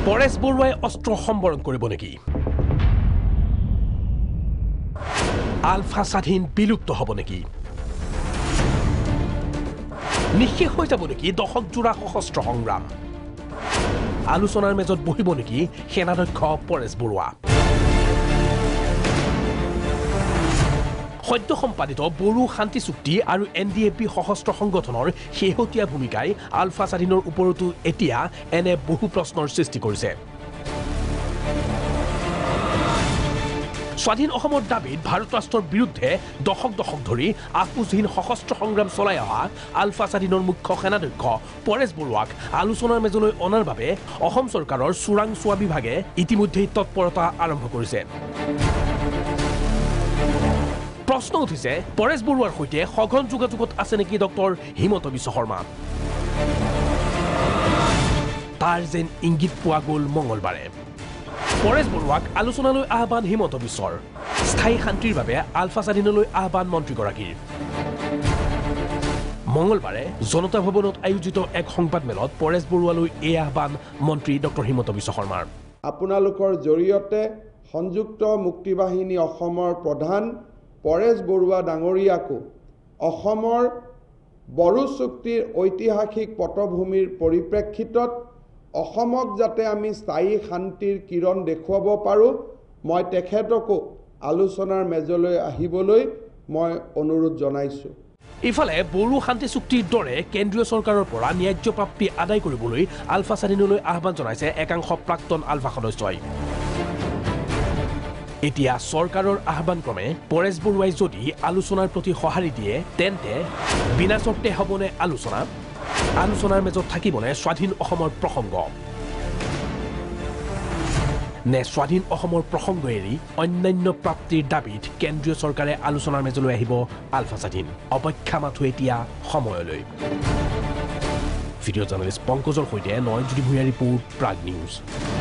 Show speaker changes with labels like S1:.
S1: পৰেশ বৰুৱাই অস্ত্ৰ সম্বৰণ কৰিব নেকি আলফা স্বাধীন বিলুপ্ত হ'ব নেকি নিশেষ হৈ যাব নেকি দশকজোৰা সশস্ত্ৰ সংগ্ৰাম আলোচনাৰ মেজত বহিব নেকি সেনাধ্যক্ষ পৰেশ বৰুৱা সদ্য সম্পাদিত বড়ো শান্তি চুক্তি আৰু এনডিএপি সশস্ত্ৰ সংগঠনৰ শেহতীয়া ভূমিকাই আলফা স্বাধীনৰ ওপৰতো এতিয়া এনে বহু প্ৰশ্নৰ সৃষ্টি কৰিছে স্বাধীন অসমৰ দাবীত ভাৰত ৰাষ্ট্ৰৰ বিৰুদ্ধে দশক ধৰি আপোচহীন সশস্ত্ৰ সংগ্ৰাম চলাই অহা আলফা স্বাধীনৰ মুখ্য সেনাধ্যক্ষ পৰেশ বৰুৱাক আলোচনাৰ মেজলৈ অনাৰ বাবে অসম চৰকাৰৰ চোৰাংচোৱা বিভাগে ইতিমধ্যেই তৎপৰতা আৰম্ভ কৰিছে প্ৰশ্ন উঠিছে পৰেশ বৰুৱাৰ সৈতে সঘন যোগাযোগত আছে নেকি ডক্টৰ হিমন্ত বিশ্ব শৰ্মা তাৰ যেন ইংগিত পোৱা গ'ল মঙলবাৰে পৰেশ বৰুৱাক আলোচনালৈ আহ্বান হিমন্ত বিশ্বৰ স্থায়ী শান্তিৰ বাবে আলফা স্বাধীনলৈ আহ্বান মন্ত্ৰীগৰাকীৰ মঙলবাৰে জনতা ভৱনত আয়োজিত এক সংবাদমেলত পৰেশ বৰুৱালৈ এই আহ্বান মন্ত্ৰী ডক্টৰ হিমন্ত বিশ্ব শৰ্মাৰ
S2: আপোনালোকৰ জৰিয়তে সংযুক্ত মুক্তিবাহিনী অসমৰ প্ৰধান পৰেশ বৰুৱা ডাঙৰীয়াকো অসমৰ বড়ো চুক্তিৰ ঐতিহাসিক পটভূমিৰ পৰিপ্ৰেক্ষিতত অসমক যাতে আমি স্থায়ী শান্তিৰ কিৰণ দেখুৱাব পাৰোঁ মই তেখেতকো আলোচনাৰ মেজলৈ আহিবলৈ মই অনুৰোধ জনাইছোঁ
S1: ইফালে বড়ো শান্তি চুক্তিৰ দৰে কেন্দ্ৰীয় চৰকাৰৰ পৰা ন্যায্য প্ৰাপ্তি আদায় কৰিবলৈ আলফা স্বাধীনলৈ আহ্বান জনাইছে একাংশ প্ৰাক্তন আলফা সদস্যই এতিয়া চৰকাৰৰ আহ্বান ক্ৰমে পৰেশ বৰুৱাই যদি আলোচনাৰ প্ৰতি সঁহাৰি দিয়ে তেন্তে বিনা চৰ্তে হ'বনে আলোচনাৰ মেজত থাকিবনে স্বাধীন অসমৰ প্ৰসংগ নে স্বাধীন অসমৰ প্ৰসংগ এৰি অন্যান্য প্ৰাপ্তিৰ দাবীত কেন্দ্ৰীয় চৰকাৰে আলোচনাৰ মেজলৈ আহিব আলফা স্বাধীন অপেক্ষা মাথো এতিয়া সময়লৈ ভিডিঅ' জাৰ্নেলিষ্ট পংকজৰ সৈতে নয়নজ্যোতি ভূঞা ৰিপৰ্ট প্ৰাগ নিউজ